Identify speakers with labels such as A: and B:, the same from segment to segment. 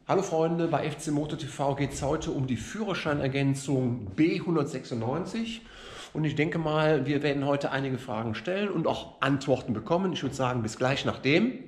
A: Hallo Freunde, bei FC Moto TV geht es heute um die Führerscheinergänzung B196 und ich denke mal, wir werden heute einige Fragen stellen und auch Antworten bekommen. Ich würde sagen, bis gleich nachdem.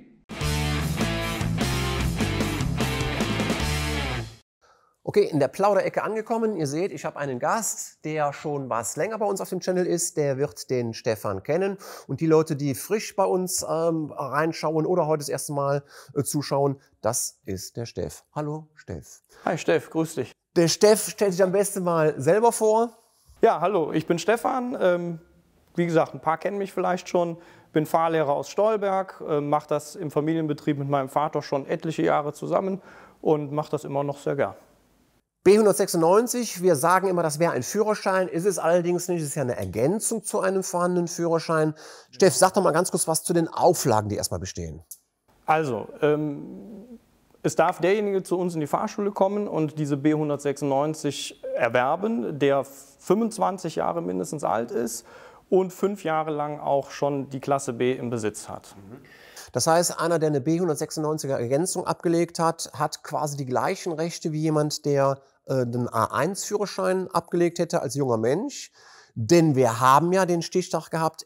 A: Okay, in der Plauderecke angekommen. Ihr seht, ich habe einen Gast, der schon was länger bei uns auf dem Channel ist. Der wird den Stefan kennen. Und die Leute, die frisch bei uns reinschauen oder heute das erste Mal zuschauen, das ist der Steff. Hallo, Steff.
B: Hi Steff, grüß dich.
A: Der Steff stellt sich am besten mal selber vor.
B: Ja, hallo, ich bin Stefan. Wie gesagt, ein paar kennen mich vielleicht schon. Bin Fahrlehrer aus Stolberg, mache das im Familienbetrieb mit meinem Vater schon etliche Jahre zusammen und mache das immer noch sehr gern.
A: B196, wir sagen immer, das wäre ein Führerschein, ist es allerdings nicht, es ist ja eine Ergänzung zu einem vorhandenen Führerschein. Steff, sag doch mal ganz kurz was zu den Auflagen, die erstmal bestehen.
B: Also, es darf derjenige zu uns in die Fahrschule kommen und diese B196 erwerben, der 25 Jahre mindestens alt ist und 5 Jahre lang auch schon die Klasse B im Besitz hat.
A: Das heißt, einer, der eine B196er Ergänzung abgelegt hat, hat quasi die gleichen Rechte wie jemand, der den A1-Führerschein abgelegt hätte als junger Mensch. Denn wir haben ja den Stichtag gehabt,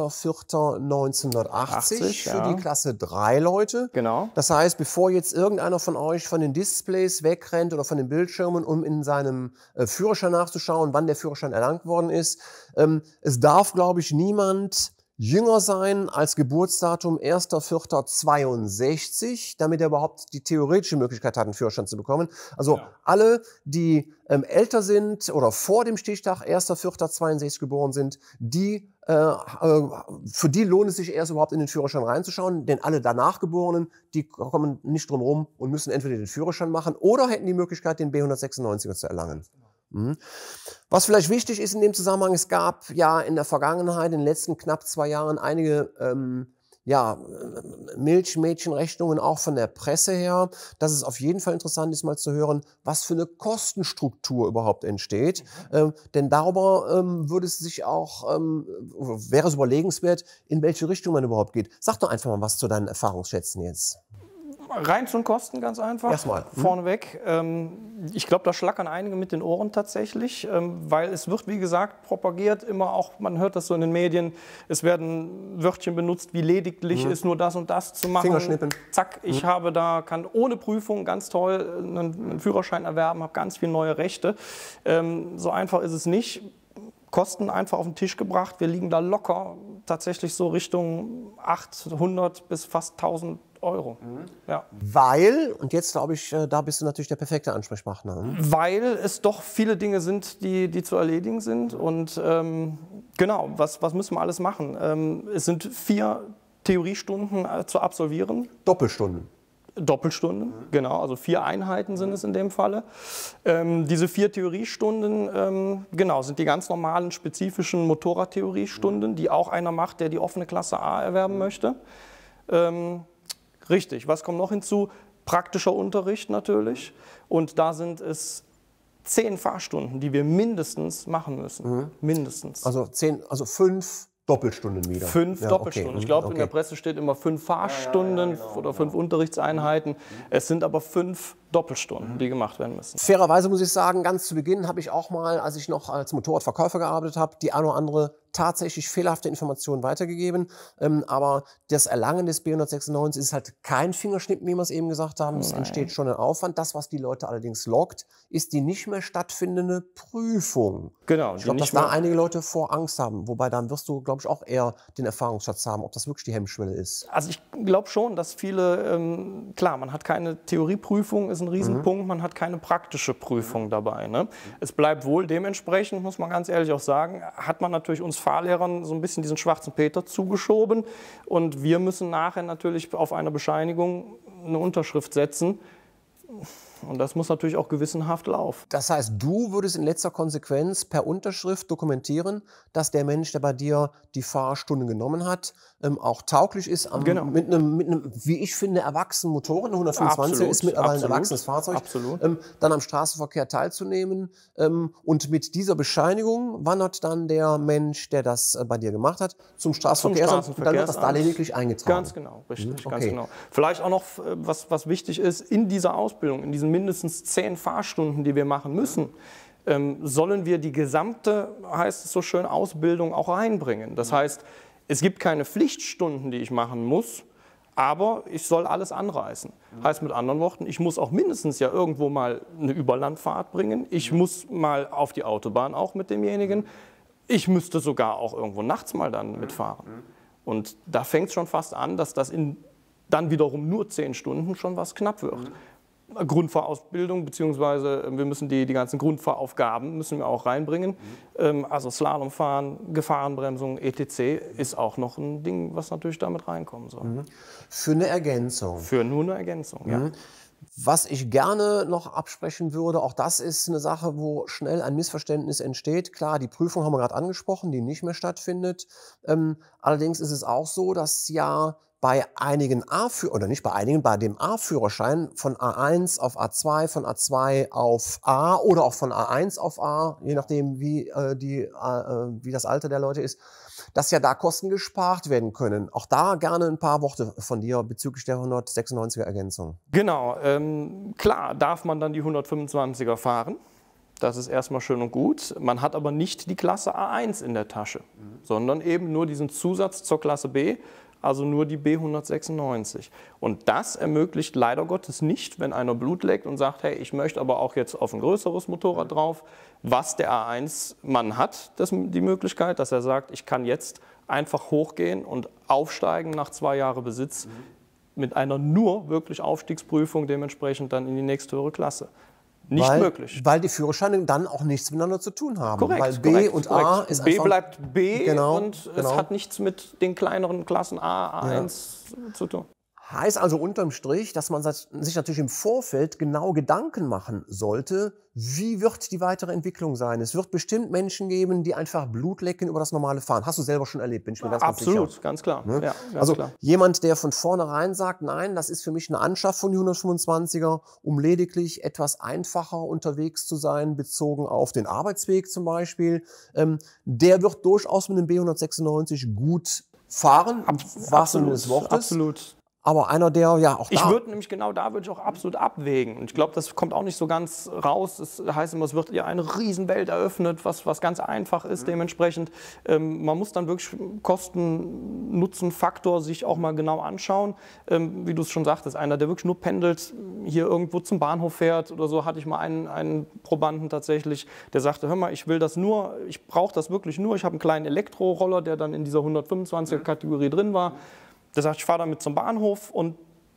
A: 1.4.1980 für die Klasse 3 Leute.
B: Genau.
A: Das heißt, bevor jetzt irgendeiner von euch von den Displays wegrennt oder von den Bildschirmen, um in seinem Führerschein nachzuschauen, wann der Führerschein erlangt worden ist, es darf, glaube ich, niemand jünger sein als Geburtsdatum 1.4.62, damit er überhaupt die theoretische Möglichkeit hat, einen Führerschein zu bekommen. Also ja, alle, die älter sind oder vor dem Stichtag 1.4.62 geboren sind, die, für die lohnt es sich erst überhaupt in den Führerschein reinzuschauen, denn alle danach Geborenen, die kommen nicht drum rum und müssen entweder den Führerschein machen oder hätten die Möglichkeit, den B196er zu erlangen. Was vielleicht wichtig ist in dem Zusammenhang, es gab ja in der Vergangenheit, in den letzten knapp 2 Jahren, einige Milchmädchenrechnungen auch von der Presse her, dass es auf jeden Fall interessant ist, mal zu hören, was für eine Kostenstruktur überhaupt entsteht. Denn darüber würde es sich auch, wäre es überlegenswert, in welche Richtung man überhaupt geht. Sag doch einfach mal was zu deinen Erfahrungsschätzen jetzt.
B: Rein zu den Kosten ganz einfach.
A: Erstmal.
B: Vorneweg. Ich glaube, da schlackern einige mit den Ohren tatsächlich, weil es wird, wie gesagt, propagiert, immer auch, man hört das so in den Medien, es werden Wörtchen benutzt, wie lediglich ist nur das und das zu machen.
A: Fingerschnippen.
B: Zack, ich habe da, kann ohne Prüfung ganz toll einen Führerschein erwerben, habe ganz viele neue Rechte. So einfach ist es nicht. Kosten einfach auf den Tisch gebracht. Wir liegen da locker tatsächlich so Richtung 800 bis fast 1000 Euro. Ja.
A: Weil, und jetzt glaube ich, da bist du natürlich der perfekte Ansprechpartner.
B: Weil es doch viele Dinge sind, die zu erledigen sind. Und genau, was müssen wir alles machen? Es sind 4 Theoriestunden zu absolvieren.
A: Doppelstunden.
B: Doppelstunden, genau, also 4 Einheiten sind es in dem Falle. Diese 4 Theoriestunden, genau, sind die ganz normalen spezifischen Motorradtheoriestunden, die auch einer macht, der die offene Klasse A erwerben möchte. Richtig, was kommt noch hinzu? Praktischer Unterricht natürlich. Und da sind es 10 Fahrstunden, die wir mindestens machen müssen. Mindestens.
A: Also 5 Doppelstunden wieder.
B: 5
A: ja,
B: Doppelstunden.
A: Okay.
B: Ich glaube, in der Presse steht immer 5 Fahrstunden oder 5 Unterrichtseinheiten. Es sind aber 5 Doppelstunden, die gemacht werden müssen.
A: Fairerweise muss ich sagen, ganz zu Beginn habe ich auch mal, als ich noch als Motorradverkäufer gearbeitet habe, die eine oder andere tatsächlich fehlerhafte Informationen weitergegeben. Aber das Erlangen des B196 ist halt kein Fingerschnippen, wie wir es eben gesagt haben. Es entsteht schon ein Aufwand. Das, was die Leute allerdings lockt, ist die nicht mehr stattfindende Prüfung.
B: Genau.
A: Ich glaube, dass da einige Leute vor Angst haben. Wobei, dann wirst du, glaube ich, auch eher den Erfahrungsschatz haben, ob das wirklich die Hemmschwelle ist.
B: Also ich glaube schon, dass viele, klar, man hat keine Theorieprüfung, ist ein Riesenpunkt, man hat keine praktische Prüfung dabei. Ne? Es bleibt wohl dementsprechend, muss man ganz ehrlich auch sagen, hat man natürlich uns Fahrlehrern so ein bisschen diesen schwarzen Peter zugeschoben und wir müssen nachher natürlich auf einer Bescheinigung eine Unterschrift setzen. Und das muss natürlich auch gewissenhaft laufen.
A: Das heißt, du würdest in letzter Konsequenz per Unterschrift dokumentieren, dass der Mensch, der bei dir die Fahrstunde genommen hat, auch tauglich ist,
B: Genau.
A: mit einem, wie ich finde, erwachsenen Motorrad. Eine 125 ist mittlerweile ein erwachsenes Fahrzeug.
B: Absolut.
A: Dann am Straßenverkehr teilzunehmen. Und mit dieser Bescheinigung wandert dann der Mensch, der das bei dir gemacht hat, zum Straßenverkehrsamt. Und dann wird das da lediglich eingetragen.
B: Ganz genau, richtig,
A: Okay.
B: ganz genau. Vielleicht auch noch, was wichtig ist, in dieser Ausbildung, in diesen mindestens 10 Fahrstunden, die wir machen müssen, sollen wir die gesamte, heißt es so schön, Ausbildung auch reinbringen. Das heißt, es gibt keine Pflichtstunden, die ich machen muss, aber ich soll alles anreißen. Heißt mit anderen Worten, ich muss auch mindestens ja irgendwo mal eine Überlandfahrt bringen. Ich muss mal auf die Autobahn auch mit demjenigen. Ich müsste sogar auch irgendwo nachts mal dann mitfahren. Und da fängt es schon fast an, dass das in dann wiederum nur 10 Stunden schon was knapp wird. Grundfahrausbildung, beziehungsweise wir müssen die ganzen Grundfahraufgaben müssen wir auch reinbringen. Also Slalomfahren, Gefahrenbremsung, etc. ist auch noch ein Ding, was natürlich damit reinkommen soll.
A: Für eine Ergänzung.
B: Für nur eine Ergänzung, ja.
A: Was ich gerne noch absprechen würde, auch das ist eine Sache, wo schnell ein Missverständnis entsteht. Klar, die Prüfung haben wir gerade angesprochen, die nicht mehr stattfindet. Allerdings ist es auch so, dass ja bei einigen oder nicht bei einigen, bei dem A-Führerschein von A1 auf A2, von A2 auf A oder auch von A1 auf A, je nachdem wie das Alter der Leute ist, dass ja da Kosten gespart werden können. Auch da gerne ein paar Worte von dir bezüglich der 196er Ergänzung.
B: Genau, klar darf man dann die 125er fahren. Das ist erstmal schön und gut. Man hat aber nicht die Klasse A1 in der Tasche, sondern eben nur diesen Zusatz zur Klasse B, also nur die B196. Und das ermöglicht leider Gottes nicht, wenn einer Blut leckt und sagt, hey, ich möchte aber auch jetzt auf ein größeres Motorrad drauf, was der A1-Mann hat, die Möglichkeit, dass er sagt, ich kann jetzt einfach hochgehen und aufsteigen nach 2 Jahren Besitz mit einer nur wirklich Aufstiegsprüfung dementsprechend dann in die nächste höhere Klasse. Nicht möglich.
A: Weil die Führerscheine dann auch nichts miteinander zu tun haben.
B: Korrekt,
A: weil B und A ist
B: B
A: einfach,
B: bleibt B
A: genau,
B: und es hat nichts mit den kleineren Klassen A, A1 zu tun.
A: Heißt also unterm Strich, dass man sich natürlich im Vorfeld genau Gedanken machen sollte, wie wird die weitere Entwicklung sein. Es wird bestimmt Menschen geben, die einfach Blut lecken über das normale Fahren. Hast du selber schon erlebt, bin ich mir ganz sicher.
B: Absolut, ganz klar.
A: Ne?
B: Ja, ganz
A: also
B: klar.
A: Jemand, der von vornherein sagt, nein, das ist für mich eine Anschaffung, die 125er, um lediglich etwas einfacher unterwegs zu sein, bezogen auf den Arbeitsweg zum Beispiel, der wird durchaus mit dem B196 gut fahren, im wahrsten Sinne des Wortes.
B: Absolut.
A: Aber einer, der ja auch da...
B: Ich würde nämlich genau da würde ich auch absolut abwägen. Und ich glaube, das kommt auch nicht so ganz raus. Es heißt immer, es wird ja eine Riesenwelt eröffnet, was ganz einfach ist dementsprechend. Man muss dann wirklich Kosten-Nutzen-Faktor sich auch mal genau anschauen. Wie du es schon sagtest, einer, der wirklich nur pendelt, hier irgendwo zum Bahnhof fährt oder so, hatte ich mal einen Probanden tatsächlich, der sagte, hör mal, ich will das nur, ich brauche das wirklich nur. Ich habe einen kleinen Elektroroller, der dann in dieser 125er-Kategorie drin war. Der sagt, ich fahre damit zum Bahnhof und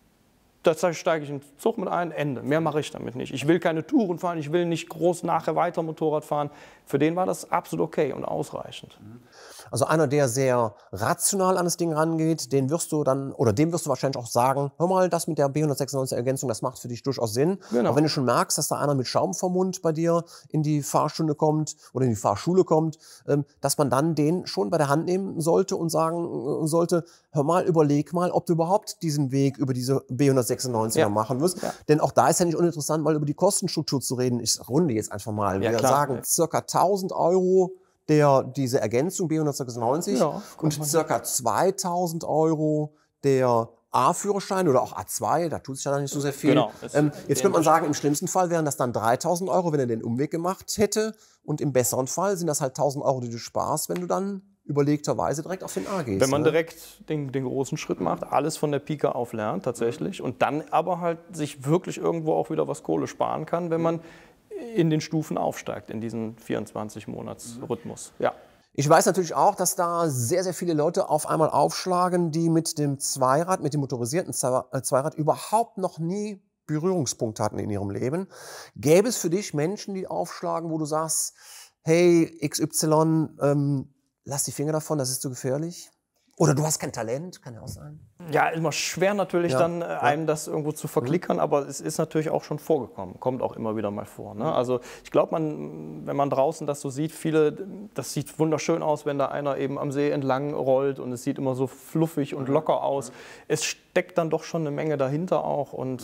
B: da steige ich in den Zug mit ein, Ende. Mehr mache ich damit nicht. Ich will keine Touren fahren, ich will nicht groß nachher weiter Motorrad fahren. Für den war das absolut okay und ausreichend.
A: Also einer, der sehr rational an das Ding rangeht, dem wirst du wahrscheinlich auch sagen, hör mal, das mit der B196 Ergänzung, das macht für dich durchaus Sinn.
B: Genau.
A: Aber wenn du schon merkst, dass da einer mit Schaum vom Mund bei dir in die Fahrstunde kommt oder in die Fahrschule kommt, dass man dann den schon bei der Hand nehmen sollte und sagen sollte, hör mal, überleg mal, ob du überhaupt diesen Weg über diese B196er machen wirst. Ja. Denn auch da ist ja nicht uninteressant, mal über die Kostenstruktur zu reden. Ich runde jetzt einfach mal. Wir sagen circa 1000 Euro diese Ergänzung B196 und ca. 2000 Euro der A-Führerschein oder auch A2, da tut sich ja nicht so sehr viel.
B: Genau,
A: jetzt könnte man sagen, im schlimmsten Fall wären das dann 3000 Euro, wenn er den Umweg gemacht hätte. Und im besseren Fall sind das halt 1000 Euro, die du sparst, wenn du dann überlegterweise direkt auf den A gehst.
B: Wenn man direkt den großen Schritt macht, alles von der Pike auf lernt tatsächlich und dann aber halt sich wirklich irgendwo auch wieder was Kohle sparen kann, wenn man in den Stufen aufsteigt, in diesen 24-Monats-Rhythmus. Ja.
A: Ich weiß natürlich auch, dass da sehr, sehr viele Leute auf einmal aufschlagen, die mit dem Zweirad, mit dem motorisierten Zweirad überhaupt noch nie Berührungspunkte hatten in ihrem Leben. Gäbe es für dich Menschen, die aufschlagen, wo du sagst, hey XY, lass die Finger davon, das ist zu gefährlich? Oder du hast kein Talent, kann ja auch sein.
B: Ja, immer schwer natürlich dann einem das irgendwo zu verklickern, aber es ist natürlich auch schon vorgekommen, kommt auch immer wieder mal vor. Ne? Also ich glaube, wenn man draußen das so sieht, das sieht wunderschön aus, wenn da einer eben am See entlang rollt und es sieht immer so fluffig und locker aus. Es steckt dann doch schon eine Menge dahinter auch und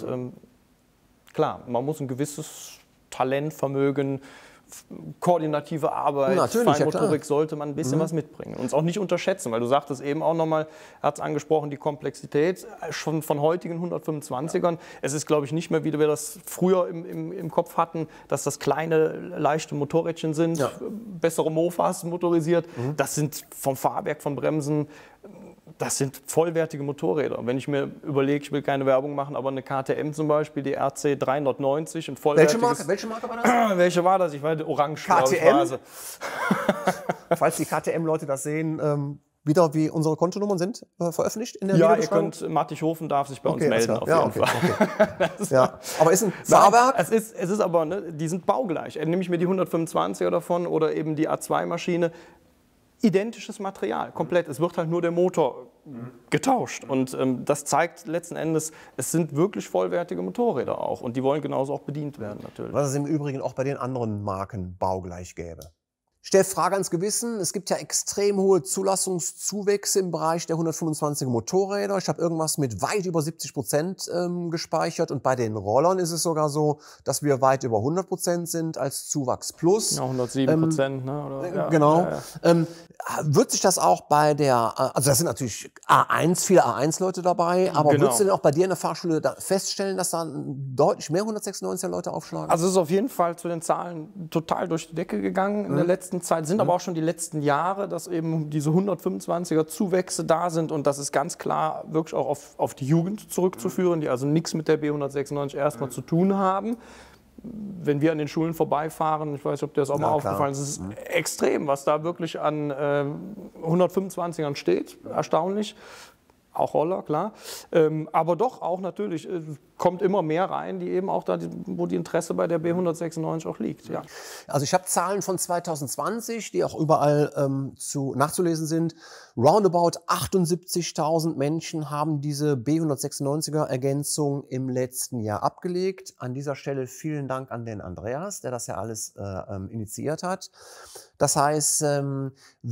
B: klar, man muss ein gewisses Talent, Vermögen, koordinative Arbeit, Feinmotorik sollte man ein bisschen was mitbringen. Und es auch nicht unterschätzen, weil du sagtest eben auch nochmal, hat es angesprochen, die Komplexität schon von heutigen 125ern. Es ist, glaube ich, nicht mehr, wie wir das früher im Kopf hatten, dass das kleine, leichte Motorrädchen sind, bessere Mofas motorisiert. Das sind vom Fahrwerk, von Bremsen, das sind vollwertige Motorräder. Wenn ich mir überlege, ich will keine Werbung machen, aber eine KTM zum Beispiel, die RC 390, ein vollwertiges...
A: Welche Marke war das?
B: Welche war das? Ich weiß, orange,
A: KTM? Falls die KTM-Leute das sehen, wieder wie unsere Kontonnummern sind veröffentlicht in der Videobeschreibung?
B: Ihr könnt, Mattichhofen darf sich bei uns melden, auf jeden Fall.
A: Okay. Aber ist ein Fahrwerk?
B: Es ist aber, ne, die sind baugleich. Nehme ich mir die 125er davon oder eben die A2-Maschine, identisches Material, komplett. Es wird halt nur der Motor getauscht. Und das zeigt letzten Endes, es sind wirklich vollwertige Motorräder auch. Und die wollen genauso auch bedient werden natürlich.
A: Was es im Übrigen auch bei den anderen Marken baugleich gäbe. Steff, Frage ans Gewissen. Es gibt ja extrem hohe Zulassungszuwächse im Bereich der 125er Motorräder. Ich habe irgendwas mit weit über 70% gespeichert. Und bei den Rollern ist es sogar so, dass wir weit über 100% sind als Zuwachs plus.
B: Ja, 107%. Ne? Oder,
A: genau. Wird sich das auch bei der, also das sind natürlich viele A1-Leute dabei, aber würdest du denn auch bei dir in der Fahrschule feststellen, dass da deutlich mehr 196er Leute aufschlagen?
B: Also es ist auf jeden Fall zu den Zahlen total durch die Decke gegangen in der letzten Zeit, sind aber auch schon die letzten Jahre, dass eben diese 125er Zuwächse da sind und das ist ganz klar wirklich auch auf die Jugend zurückzuführen, die also nichts mit der B196 erstmal zu tun haben. Wenn wir an den Schulen vorbeifahren, ich weiß nicht, ob dir das auch mal aufgefallen ist, es ist extrem, was da wirklich an 125ern steht, erstaunlich. Auch Roller, klar. Aber doch auch natürlich, kommt immer mehr rein, die eben auch da, wo die Interesse bei der B196 auch liegt. Ja.
A: Also ich habe Zahlen von 2020, die auch überall nachzulesen sind. Roundabout 78.000 Menschen haben diese B196er Ergänzung im letzten Jahr abgelegt. An dieser Stelle vielen Dank an den Andreas, der das ja alles initiiert hat. Das heißt, wenn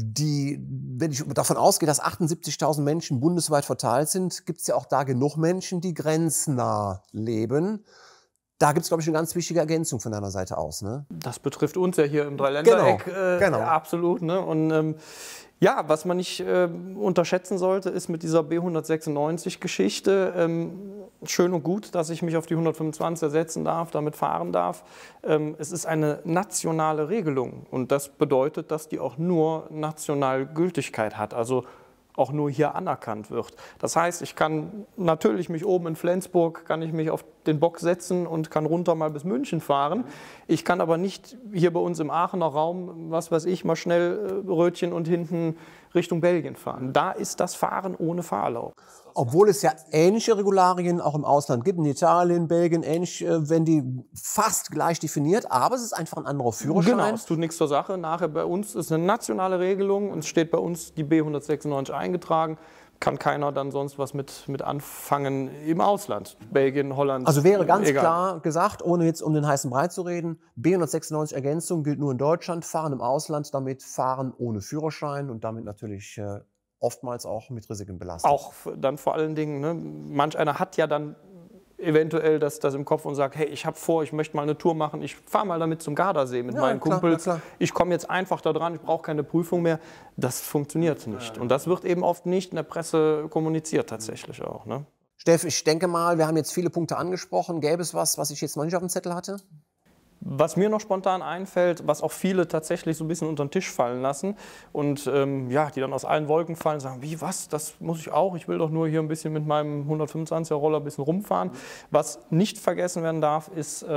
A: ich davon ausgehe, dass 78.000 Menschen bundesweit verteilt sind, gibt es ja auch da genug Menschen, die grenznah leben. Da gibt es, glaube ich, eine ganz wichtige Ergänzung von deiner Seite aus. Ne?
B: Das betrifft uns ja hier im Dreiländereck
A: genau.
B: Absolut. Ne? Und ja, was man nicht unterschätzen sollte, ist mit dieser B196-Geschichte schön und gut, dass ich mich auf die 125er setzen darf, damit fahren darf. Es ist eine nationale Regelung und das bedeutet, dass die auch nur national Gültigkeit hat, also auch nur hier anerkannt wird. Das heißt, ich kann natürlich mich oben in Flensburg, kann ich mich auf den Bock setzen und kann runter mal bis München fahren. Ich kann aber nicht hier bei uns im Aachener Raum, was weiß ich, mal schnell Rötchen und hinten Richtung Belgien fahren. Da ist das Fahren ohne Fahrerlaubnis.
A: Obwohl es ja ähnliche Regularien auch im Ausland gibt, in Italien, Belgien, ähnlich, wenn die fast gleich definiert, aber es ist einfach ein anderer Führerschein.
B: Genau, es tut nichts zur Sache. Nachher bei uns ist eine nationale Regelung und es steht bei uns die B196 eingetragen. Kann keiner dann sonst was mit anfangen im Ausland, Belgien, Holland.
A: Also wäre ganz klar gesagt, ohne jetzt um den heißen Brei zu reden, B196 Ergänzung gilt nur in Deutschland, fahren im Ausland, damit fahren ohne Führerschein und damit natürlich oftmals auch mit Risiken belastet.
B: Auch dann vor allen Dingen, ne, manch einer hat ja dann eventuell das im Kopf und sagt, hey, ich habe vor, ich möchte mal eine Tour machen, ich fahre mal damit zum Gardasee mit meinen Kumpels, ich komme jetzt einfach da dran, ich brauche keine Prüfung mehr. Das funktioniert nicht. Und das wird eben oft nicht in der Presse kommuniziert tatsächlich auch. Ne?
A: Steff, ich denke mal, wir haben jetzt viele Punkte angesprochen. Gäbe es was ich jetzt noch nicht auf dem Zettel hatte?
B: Was mir noch spontan einfällt, was auch viele tatsächlich so ein bisschen unter den Tisch fallen lassen und ja, die dann aus allen Wolken fallen und sagen, wie, was, das muss ich auch, ich will doch nur hier ein bisschen mit meinem 125er Roller ein bisschen rumfahren. Was nicht vergessen werden darf, ist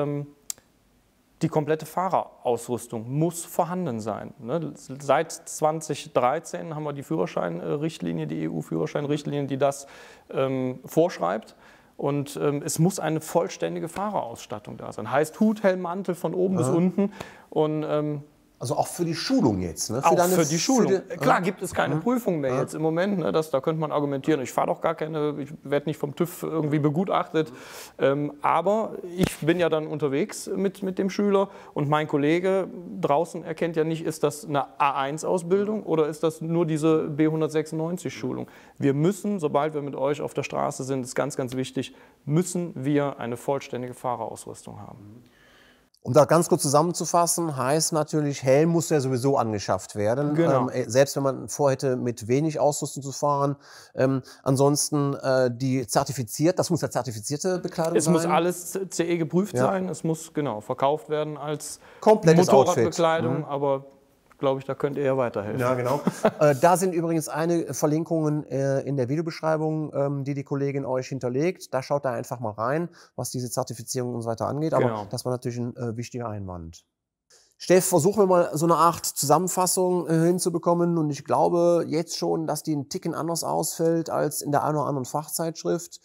B: die komplette Fahrerausrüstung muss vorhanden sein. Ne? Seit 2013 haben wir die Führerscheinrichtlinie, die EU-Führerscheinrichtlinie, die das vorschreibt. Und es muss eine vollständige Fahrerausstattung da sein. Heißt Hut, Helm, Mantel von oben bis unten. Und
A: Also auch für die Schulung jetzt, ne?
B: Auch für die Schulung. Klar gibt es keine Prüfung mehr jetzt im Moment. Ne? Da könnte man argumentieren, ich fahre doch gar keine, ich werde nicht vom TÜV irgendwie begutachtet. Aber ich bin ja dann unterwegs mit dem Schüler und mein Kollege draußen erkennt ja nicht, ist das eine A1-Ausbildung oder ist das nur diese B196-Schulung. Wir müssen, sobald wir mit euch auf der Straße sind, ist ganz, ganz wichtig, müssen wir eine vollständige Fahrerausrüstung haben.
A: Um das ganz kurz zusammenzufassen, heißt natürlich, Helm muss ja sowieso angeschafft werden.
B: Genau.
A: Selbst wenn man vorhätte, mit wenig Ausrüstung zu fahren. Ansonsten die zertifiziert, das muss ja zertifizierte Bekleidung sein.
B: Es muss alles CE geprüft sein. Es muss genau verkauft werden als
A: komplettes
B: Motorradbekleidung, aber glaube ich, da könnt ihr ja weiterhelfen.
A: Ja, genau. Da sind übrigens einige Verlinkungen in der Videobeschreibung, die Kollegin euch hinterlegt. Da schaut da einfach mal rein, was diese Zertifizierung und so weiter angeht. Aber das war natürlich ein wichtiger Einwand. Steff, versuchen wir mal so eine Art Zusammenfassung hinzubekommen. Und ich glaube jetzt schon, dass die einen Ticken anders ausfällt als in der einen oder anderen Fachzeitschrift.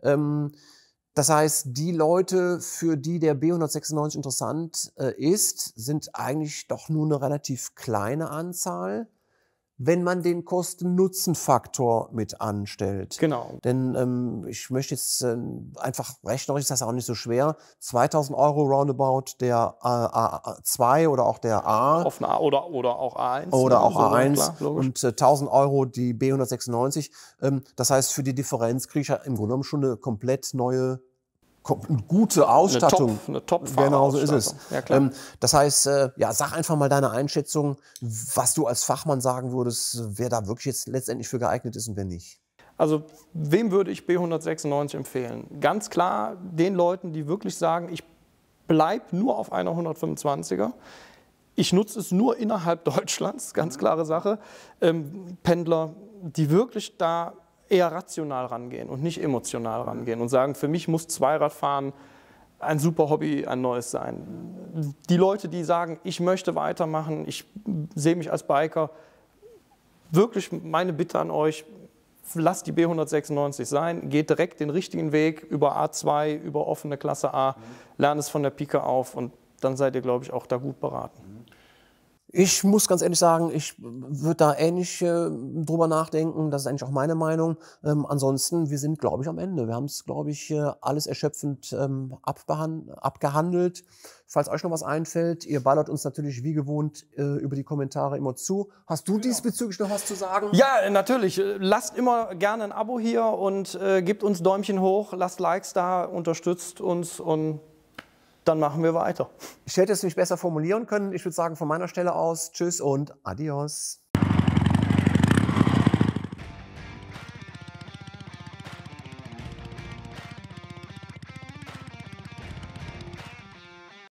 A: Das heißt, die Leute, für die der B196 interessant ist, sind eigentlich doch nur eine relativ kleine Anzahl, wenn man den Kosten-Nutzen-Faktor mit anstellt.
B: Genau.
A: Denn ich möchte jetzt einfach rechnerisch, ist das auch nicht so schwer, 2.000 € roundabout der A2 oder auch der A.
B: Auf eine A oder auch A1.
A: Oder auch A1
B: klar,
A: und 1.000 € die B196. Das heißt, für die Differenz kriege ich ja im Grunde genommen schon eine komplett neue, gute Ausstattung.
B: Eine top
A: Genau so ist es.
B: Ja, klar.
A: Das heißt, ja, sag einfach mal deine Einschätzung, was du als Fachmann sagen würdest, wer da wirklich jetzt letztendlich für geeignet ist und wer nicht.
B: Also wem würde ich B196 empfehlen? Ganz klar den Leuten, die wirklich sagen, ich bleibe nur auf einer 125er. Ich nutze es nur innerhalb Deutschlands, ganz klare Sache. Pendler, die wirklich da eher rational rangehen und nicht emotional rangehen und sagen, für mich muss Zweiradfahren ein super Hobby, ein neues sein. Die Leute, die sagen, ich möchte weitermachen, ich sehe mich als Biker, wirklich meine Bitte an euch, lasst die B196 sein, geht direkt den richtigen Weg über A2, über offene Klasse A, lernt es von der Pike auf und dann seid ihr, glaube ich, auch da gut beraten.
A: Ich muss ganz ehrlich sagen, ich würde da ähnlich drüber nachdenken. Das ist eigentlich auch meine Meinung. Ansonsten, wir sind, glaube ich, am Ende. Wir haben es, glaube ich, alles erschöpfend abgehandelt. Falls euch noch was einfällt, ihr ballert uns natürlich wie gewohnt über die Kommentare immer zu. Hast du diesbezüglich noch was zu sagen?
B: Ja, natürlich. Lasst immer gerne ein Abo hier und gebt uns Däumchen hoch, lasst Likes da, unterstützt uns und dann machen wir weiter.
A: Ich hätte es nicht besser formulieren können. Ich würde sagen, von meiner Stelle aus, tschüss und adios.